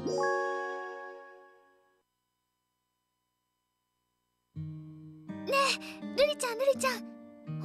ねえ、瑠璃ちゃん、瑠璃ちゃん。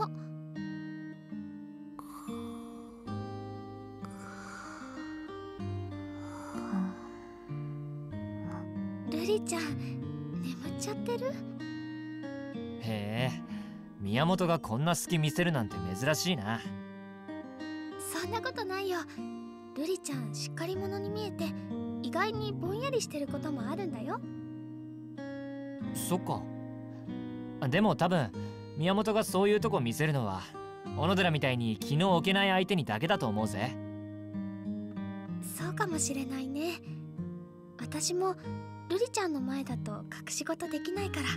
瑠璃ちゃん、眠っちゃってる？ へえ、宮本がこんな隙見せるなんて珍しいな。 そんなことないよ。瑠璃ちゃんしっかり者に見えて意外にぼんやりしてることもあるんだよ。 そっか。でも多分宮本がそういうとこ見せるのは小野寺みたいに気の置けない相手にだけだと思うぜ。 そうかもしれないね。私も瑠璃ちゃんの前だと隠し事できないから。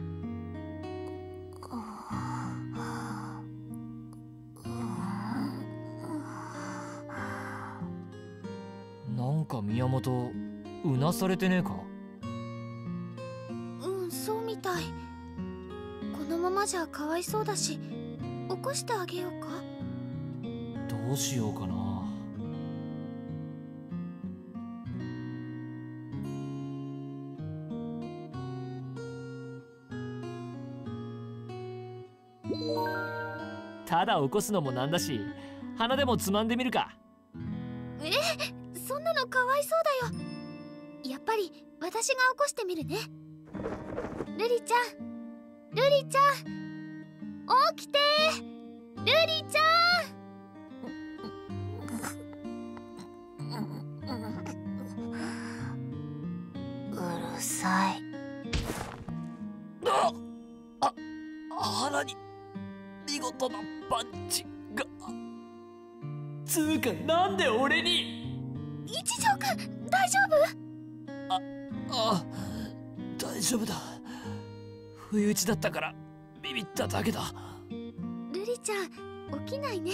なんか宮本うなされてねえか？ うん、そうみたい。このままじゃかわいそうだし、起こしてあげようか。 どうしようかな。ただ起こすのもなんだし、鼻でもつまんでみるか。 そんなのかわいそうだよ。やっぱり私が起こしてみるね。瑠璃ちゃん、瑠璃ちゃん、起きてー、瑠璃ちゃん。うるさい。 鼻に見事なパンチが。つうかなんで俺に。 一条くん、大丈夫？ 大丈夫だ。不意打ちだったからビビっただけだ。 瑠璃ちゃん、起きないね。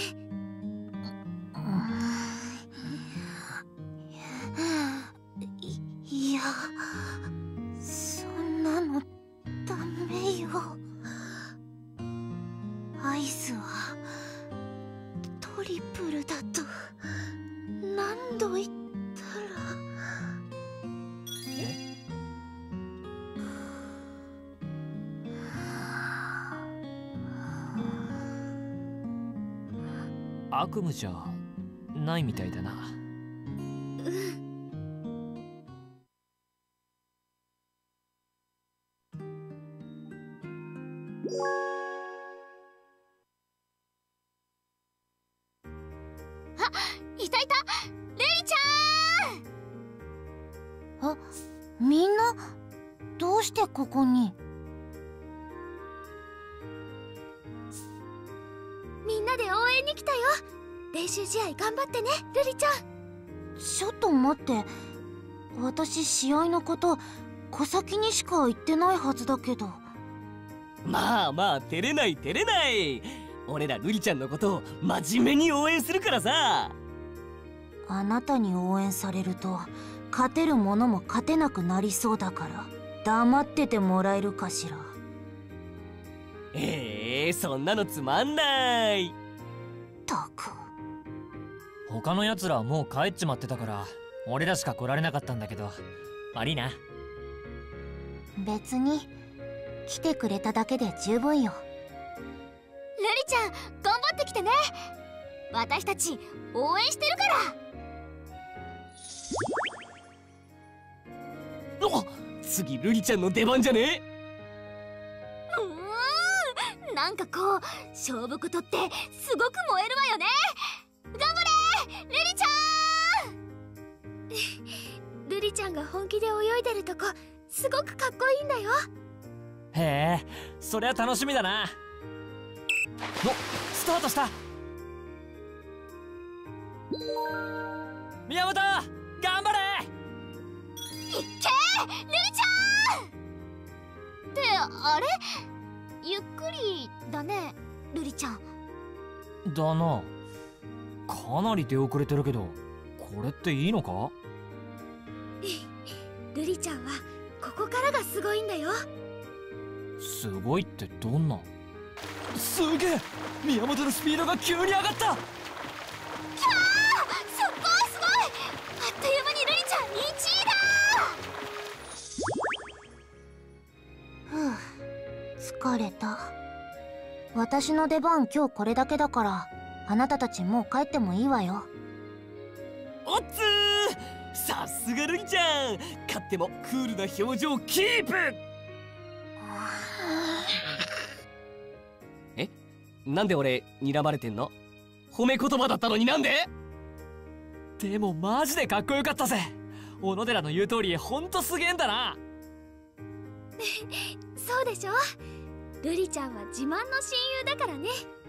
いや、そんなのダメよ。アイスはトリプルだと何度言ったら。 悪夢じゃないみたいだな。 いたいた、瑠璃ちゃん。 あ、みんなどうしてここに？ みんなで応援に来たよ。練習試合頑張ってね、瑠璃ちゃん。 ちょっと待って、私試合のこと小崎にしか言ってないはずだけど。 まあまあ、照れない照れない。俺ら瑠璃ちゃんのことを真面目に応援するからさ。 あなたに応援されると勝てるものも勝てなくなりそうだから黙っててもらえるかしら。 そんなのつまんない。 たく。 他のやつらはもう帰っちまってたから俺らしか来られなかったんだけど、悪いな。 別に来てくれただけで十分よ。 瑠璃ちゃん、頑張ってきてね。私たち応援してるから。 次瑠璃ちゃんの出番じゃね？ なんかこう勝負事ってすごく燃えるわよね。頑張れ瑠璃ちゃん。瑠璃ちゃんが本気で泳いでるとこすごくかっこいいんだよ。 へえ、そりゃ楽しみだな。スタートした。宮本頑張れ。 いっけー瑠璃ちゃん。ってあれ、ゆっくりだね瑠璃ちゃん。 だな。かなり出遅れてるけどこれっていいのか？ 瑠璃ちゃんはここからがすごいんだよ。 すごいってどんな？すげえ、宮本のスピードが急に上がった。 キャー、すっごいすごい。あっという間に瑠璃ちゃん1位だ。 れた。私の出番今日これだけだから、あなたたちもう帰ってもいいわよ。 おっつー、さすがルリちゃん、勝ってもクールな表情キープ。え、なんで俺睨まれてんの？褒め言葉だったのになんで？ でもマジでかっこよかったぜ。小野寺の言う通りほんとすげえんだな。 そうでしょ。ルリちゃんは自慢の親友だからね。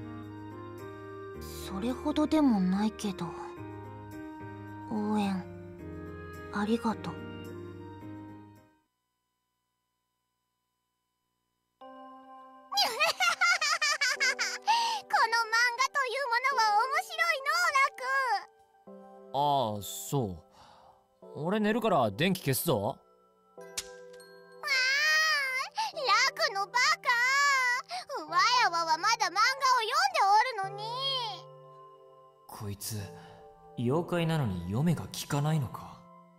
それほどでもないけど、応援ありがとう。 ああ、そう。俺寝るから電気消すぞ。 ラクのバカ、わやわはまだ漫画を読んでおるのに。 こいつ妖怪なのに読めが効かないのか。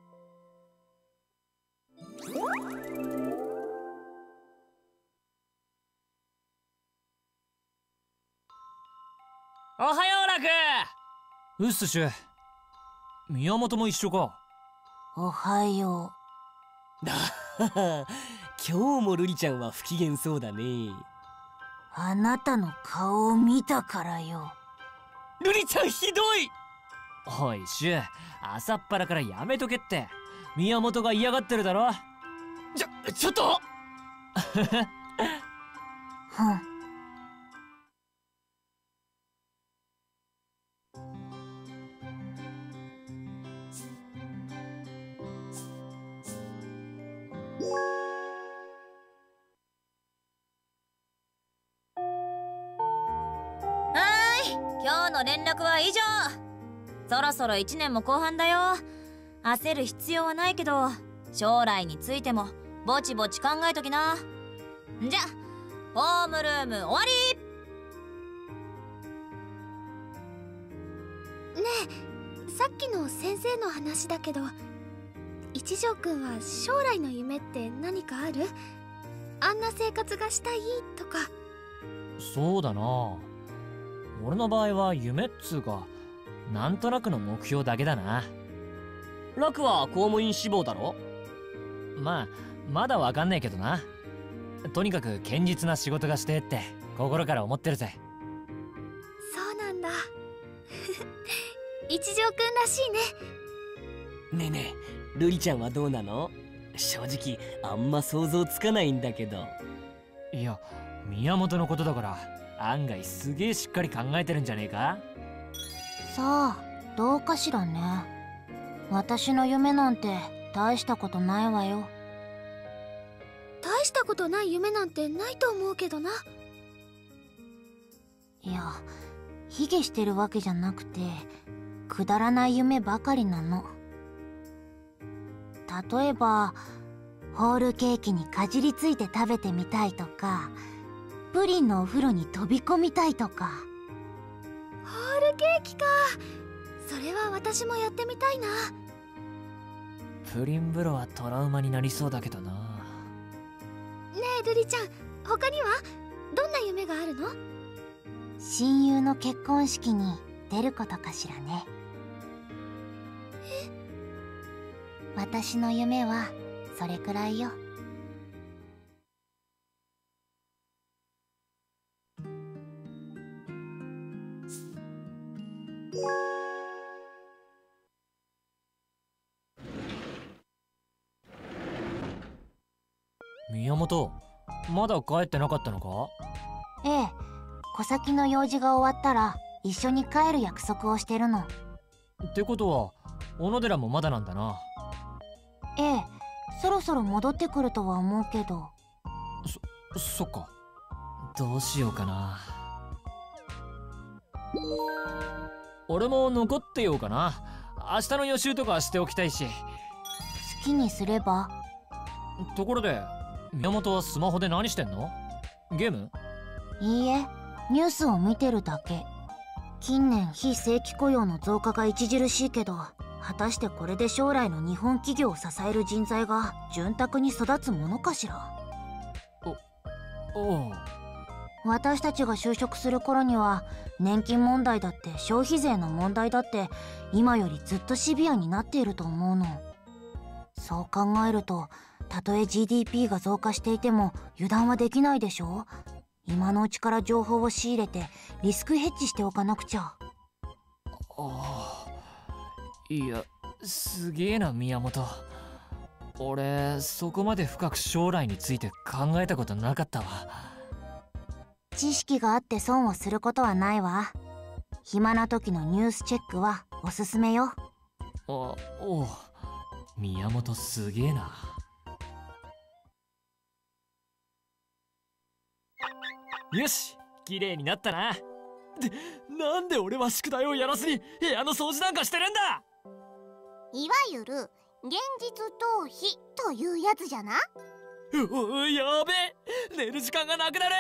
おはようラク。うっすしゅ。宮本も一緒か。 おはよ今日もルリちゃんは不機嫌そうだね。 う。あなたの顔を見たからよ。 ルリちゃんひどい。 おいシュ、朝っぱらからやめとけって。宮本が嫌がってるだろ。 ちょっとふん。 今日の連絡は以上。そろそろ1年も後半だよ。焦る必要はないけど、将来についてもぼちぼち考えときな。じゃ、ホームルーム終わねり。 え、さっきの先生の話だけど、一条くんは将来の夢って何かある？あんな生活がしたいとか。 そうだな。俺の場合は夢っつうか、なんとなくの目標だけだな。 ラクは公務員志望だろ？ まあまだわかんねえけどな。とにかく堅実な仕事がしてって心から思ってるぜ。 そうなんだ。一条くんらしいね。 ねえねえ、ルリちゃんはどうなの？正直あんま想像つかないんだけど。 いや、宮本のことだから案外すげえしっかり考えてるんじゃねえか。 さあ、どうかしらね。私の夢なんて大したことないわよ。 大したことない夢なんてないと思うけどな。 いや、卑下してるわけじゃなくて、くだらない夢ばかりなの。例えばホールケーキにかじりついて食べてみたいとか、プリンのお風呂に飛び込みたいとか。 ホールケーキか。それは私もやってみたいな。 プリン風呂はトラウマになりそうだけどな。 ねえルリちゃん、他にはどんな夢があるの？ 親友の結婚式に出ることかしらね。私の夢はそれくらいよ。 宮本、まだ帰ってなかったのか？ ええ、小先の用事が終わったら一緒に帰る約束をしてるの。 ってことは小野寺もまだなんだな。 ええ、そろそろ戻ってくるとは思うけど。 そっか。どうしようかな。俺も残ってようかな。明日の予習とかしておきたいし。 好きにすれば。 ところで宮本はスマホで何してんの？ゲーム？ いいえ、ニュースを見てるだけ。近年非正規雇用の増加が著しいけど、果たしてこれで将来の日本企業を支える人材が潤沢に育つものかしら。 おう、 私たちが就職する頃には年金問題だって消費税の問題だって今よりずっとシビアになっていると思うの。そう考えると、たとえ GDP が増加していても油断はできないでしょ。今のうちから情報を仕入れてリスクヘッジしておかなくちゃ。 いや、すげえな宮本。俺そこまで深く将来について考えたことなかったわ。 知識があって損をすることはないわ。暇な時のニュースチェックはおすすめよ。 おう、宮本すげえな。よし、綺麗になったな。なんで俺は宿題をやらずに部屋の掃除なんかしてるんだ。 いわゆる現実逃避というやつじゃな。 やべえ、寝る時間がなくなる。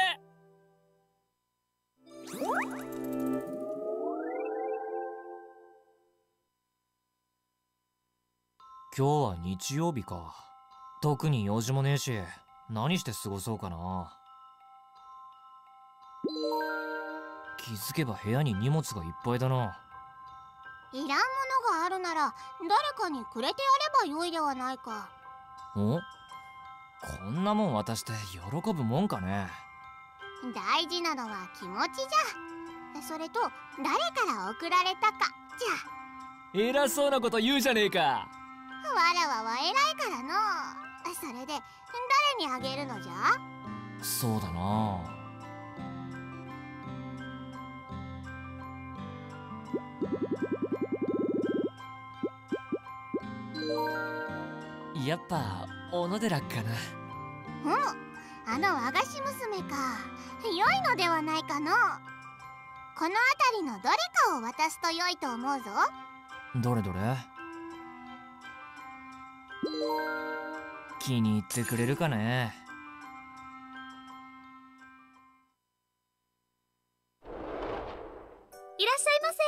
今日は日曜日か。特に用事もねえし、何して過ごそうかな。気づけば部屋に荷物がいっぱいだな。 いらんものがあるなら誰かにくれてやればよいではないか。 こんなもん渡して喜ぶもんかね。 大事なのは気持ちじゃ。それと誰から送られたかじゃ。 偉そうなこと言うじゃねえか。 わらわは偉いからの。それで誰にあげるのじゃ。 そうだな。やっぱ小野寺かな。 あの和菓子娘か。良いのではないかの。この辺りのどれかを渡すと良いと思うぞ。 どれどれ。気に入ってくれるかね。 いらっしゃいませ。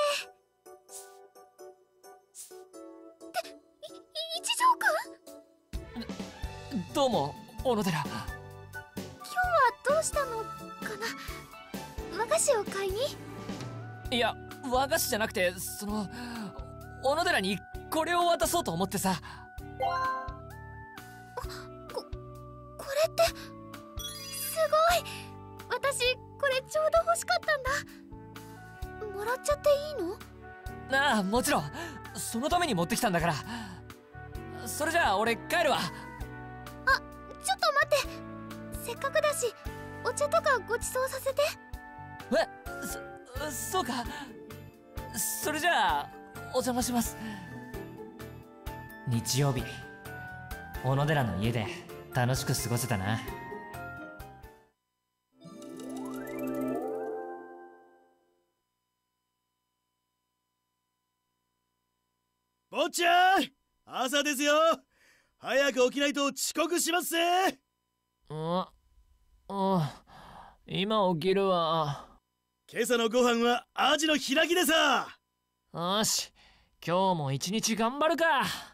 一条くん、 どうも小野寺。 今日はどうしたのかな。和菓子を買いに。 いや、和菓子じゃなくて、小野寺にこれを渡そうと思ってさ。 これってすごい。私これちょうど欲しかったんだ。もらっちゃっていいの？ ああ、もちろん。そのために持ってきたんだから。それじゃあ俺帰るわ。 ちょっと待って。せっかくだしお茶とかごちそうさせて。 そうか。それじゃあお邪魔します。日曜日、小野寺の家で楽しく過ごせたな。 坊ちゃん、朝ですよ。早く起きないと遅刻しますぜ。 今起きるわ。 今朝のご飯はアジの開きでさ。 よし、今日も一日頑張るか。